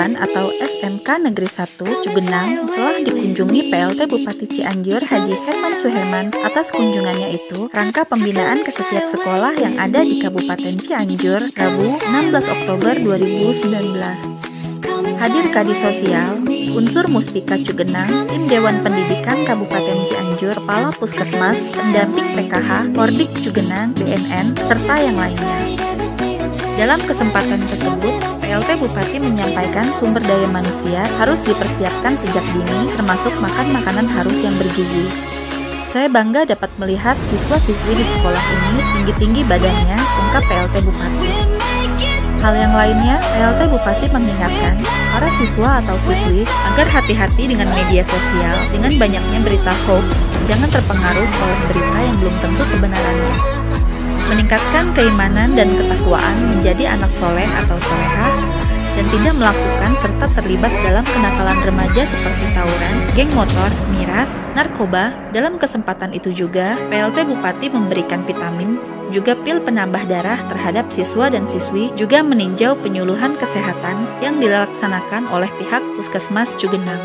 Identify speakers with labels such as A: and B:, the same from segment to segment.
A: Dewan atau SMK Negeri 1 Cugenang telah dikunjungi PLT Bupati Cianjur Haji Herman Suherman. Atas kunjungannya itu, rangka pembinaan ke setiap sekolah yang ada di Kabupaten Cianjur, Rabu 16 Oktober 2019. Hadir Kadis Sosial, unsur Muspika Cugenang, tim Dewan Pendidikan Kabupaten Cianjur, Kepala Puskesmas, pendamping PKH, Pordik Cugenang, BNN, serta yang lainnya. Dalam kesempatan tersebut, PLT Bupati menyampaikan sumber daya manusia harus dipersiapkan sejak dini, termasuk makan makanan harus yang bergizi. Saya bangga dapat melihat siswa-siswi di sekolah ini tinggi-tinggi badannya, ungkap PLT Bupati. Hal yang lainnya, PLT Bupati mengingatkan para siswa atau siswi agar hati-hati dengan media sosial dengan banyaknya berita hoax, jangan terpengaruh oleh berita yang belum tentu kebenarannya. Meningkatkan keimanan dan ketakwaan menjadi anak soleh atau solehah, dan tidak melakukan serta terlibat dalam kenakalan remaja seperti tawuran, geng motor, miras, narkoba. Dalam kesempatan itu juga, PLT Bupati memberikan vitamin, juga pil penambah darah terhadap siswa dan siswi, juga meninjau penyuluhan kesehatan yang dilaksanakan oleh pihak Puskesmas Cugenang.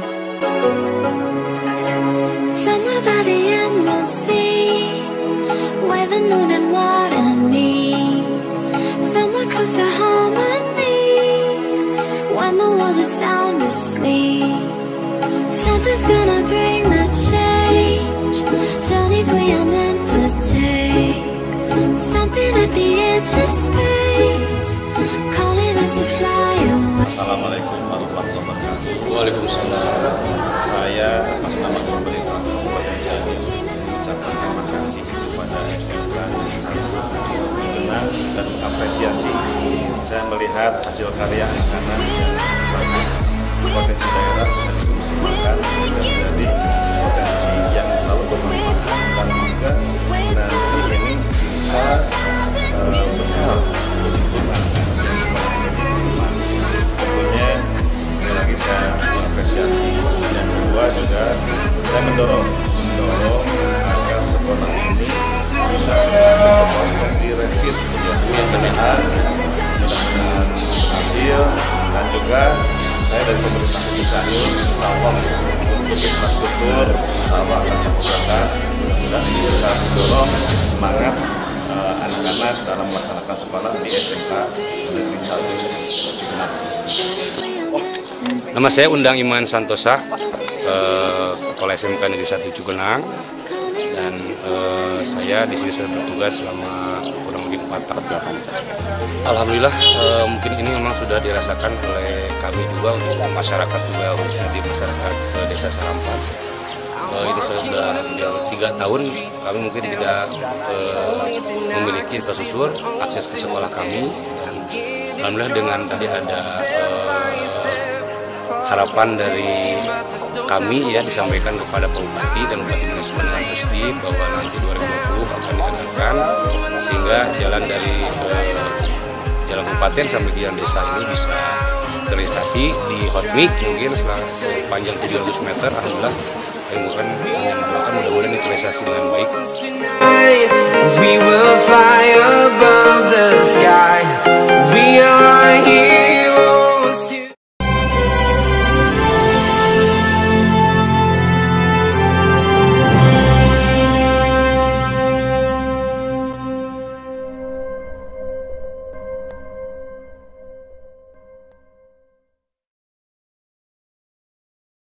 B: Assalamualaikum warahmatullahi wabarakatuh.
C: Waalaikumsalam.
B: Saya atas nama pemerintah Kabupaten Cianjur mengucapkan terima kasih kepada SMK Negeri 1 Cugenang dan mengapresiasi. Saya melihat hasil karya anak-anak yang bagus, potensi daerah bisa dikembangkan sehingga menjadi potensi yang selalu bermanfaat dan juga nanti ini bisa bekal untuk anak-anak yang sekolah di sini. Tentunya lagi saya mengapresiasi, dan yang kedua juga saya mendorong agar sekolah ini bisa sekolah yang direvit mudah-mudahan hasil, dan juga saya dari pemerintah Cianjur insya Allah untuk infrastruktur insya Allah akan saya upayakan, mudah-mudahan ini bisa mendorong semangat anak-anak dalam melaksanakan sekolah di SMK Negeri 1 Cugenang.
C: Nama saya Undang Iman Santosa, Kepala SMK Negeri 1 Cugenang, dan saya di sini sudah bertugas selama kurang lebih 4 tahun. Alhamdulillah, mungkin ini memang sudah dirasakan oleh kami juga untuk masyarakat juga, khususnya di masyarakat Desa Sarampat. Ini sudah 3 tahun kami mungkin tidak memiliki infrastruktur akses ke sekolah kami, dan alhamdulillah dengan tadi ada harapan dari kami ya disampaikan kepada Pak Bupati dan Bupati Manajemen dengan positif bahwa nanti 2020 akan diadakan sehingga jalan dari jalan kabupaten sampai ke jalan desa ini bisa terrealisasi di Hotmik mungkin sepanjang 700 meter. Alhamdulillah kami mudah-mudahan diterrealisasi dengan baik.